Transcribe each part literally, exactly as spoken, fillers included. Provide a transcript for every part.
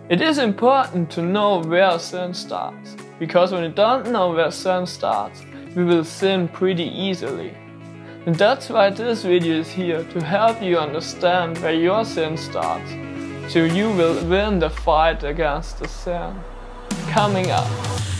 It is important to know where sin starts, because when you don't know where sin starts, we will sin pretty easily. And that's why this video is here, to help you understand where your sin starts, so you will win the fight against the sin. Coming up.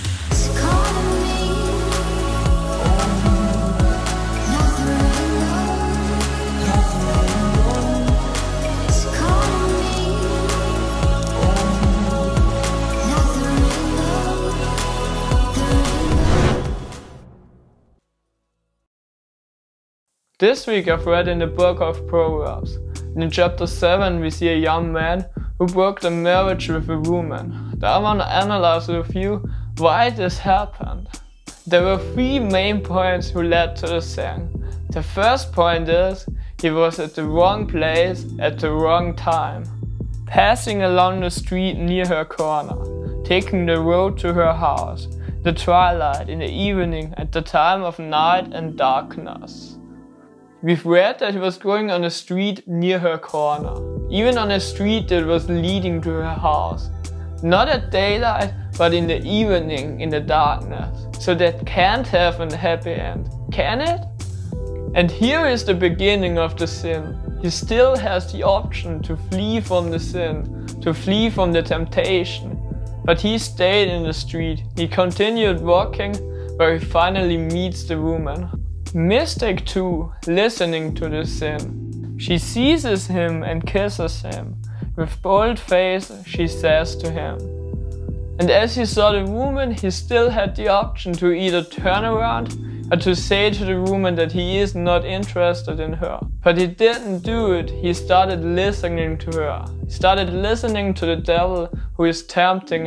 This week I've read in the book of Proverbs. And in chapter seven we see a young man who broke the marriage with a woman. Now I want to analyze with you why this happened. There were three main points who led to the sin. The first point is, he was at the wrong place at the wrong time. Passing along the street near her corner, taking the road to her house, the twilight, in the evening, at the time of night and darkness. We've read that he was going on a street near her corner, even on a street that was leading to her house. Not at daylight, but in the evening, in the darkness. So that can't have a happy end, can it? And here is the beginning of the sin. He still has the option to flee from the sin, to flee from the temptation. But he stayed in the street. He continued walking, where he finally meets the woman. Mistake two, listening to the sin. She seizes him and kisses him. With bold face, she says to him. And as he saw the woman, he still had the option to either turn around or to say to the woman that he is not interested in her. But he didn't do it. He started listening to her. He started listening to the devil who is tempting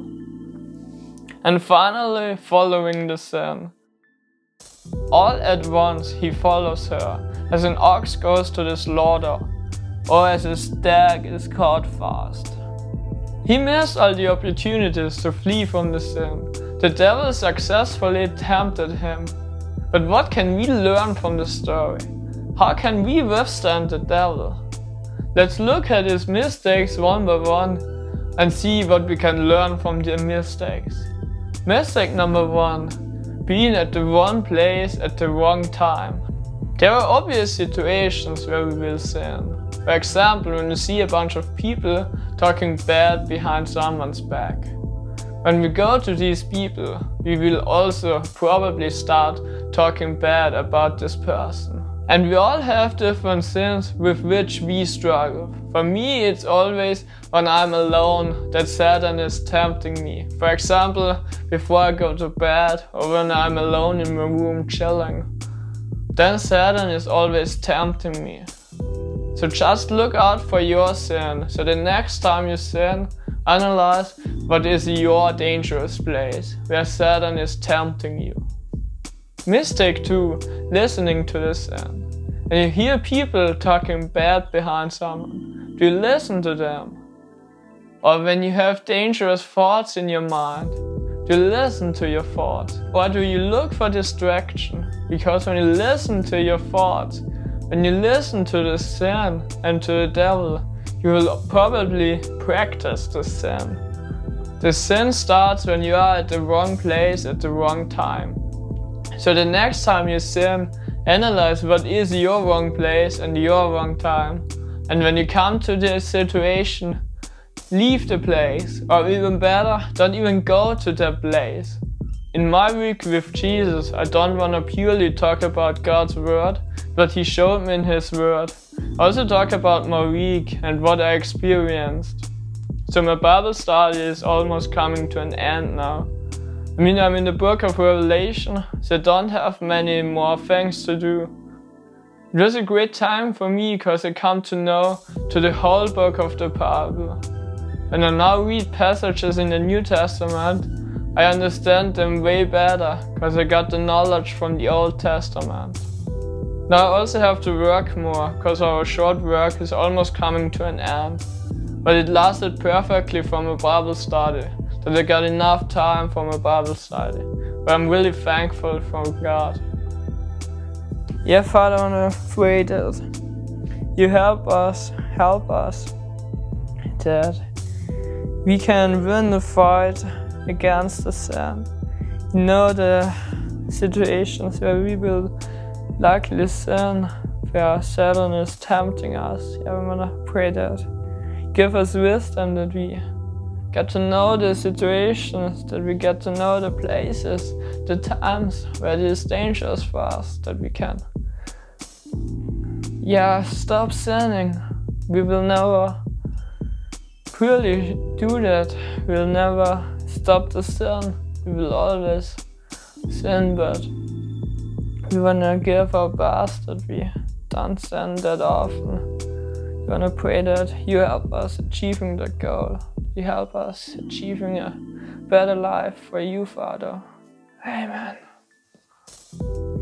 him. And finally, following the sin. All at once he follows her, as an ox goes to the slaughter, or as a stag is caught fast. He missed all the opportunities to flee from the sin. The devil successfully tempted him. But what can we learn from the story? How can we withstand the devil? Let's look at his mistakes one by one and see what we can learn from the mistakes. Mistake number one. Being at the wrong place at the wrong time. There are obvious situations where we will sin. For example, when you see a bunch of people talking bad behind someone's back. When we go to these people, we will also probably start talking bad about this person. And we all have different sins with which we struggle. For me, it's always when I'm alone that Satan is tempting me. For example, before I go to bed or when I'm alone in my room chilling. Then Satan is always tempting me. So just look out for your sin. So the next time you sin, analyze what is your dangerous place where Satan is tempting you. Mistake two, listening to the sin. And you hear people talking bad behind someone. Do you listen to them? Or when you have dangerous thoughts in your mind, do you listen to your thoughts? Or do you look for distraction? Because when you listen to your thoughts, when you listen to the sin and to the devil, you will probably practice the sin. The sin starts when you are at the wrong place at the wrong time. So the next time you sin, analyze what is your wrong place and your wrong time. And when you come to this situation, leave the place. Or even better, don't even go to that place. In my week with Jesus, I don't want to purely talk about God's word, but He showed me in His word. I also talk about my week and what I experienced. So my Bible study is almost coming to an end now. I mean, I'm in the book of Revelation, so I don't have many more things to do. It was a great time for me because I come to know to the whole book of the Bible. When I now read passages in the New Testament, I understand them way better because I got the knowledge from the Old Testament. Now I also have to work more because our short work is almost coming to an end. But it lasted perfectly for my Bible study. That I got enough time for my Bible study. But I'm really thankful for God. Yeah, Father, I want to pray that you help us, help us, that we can win the fight against the sin. You know the situations where we will likely sin, where Satan is tempting us. Yeah, we wanna pray that. Give us wisdom that we get to know the situations, that we get to know the places, the times where it is dangerous for us, that we can, yeah, stop sinning. We will never really do that. We will never stop the sin. We will always sin, but we wanna give our best that we don't sin that often. We wanna pray that you help us achieving that goal. You help us achieving a better life for you, Father. Amen.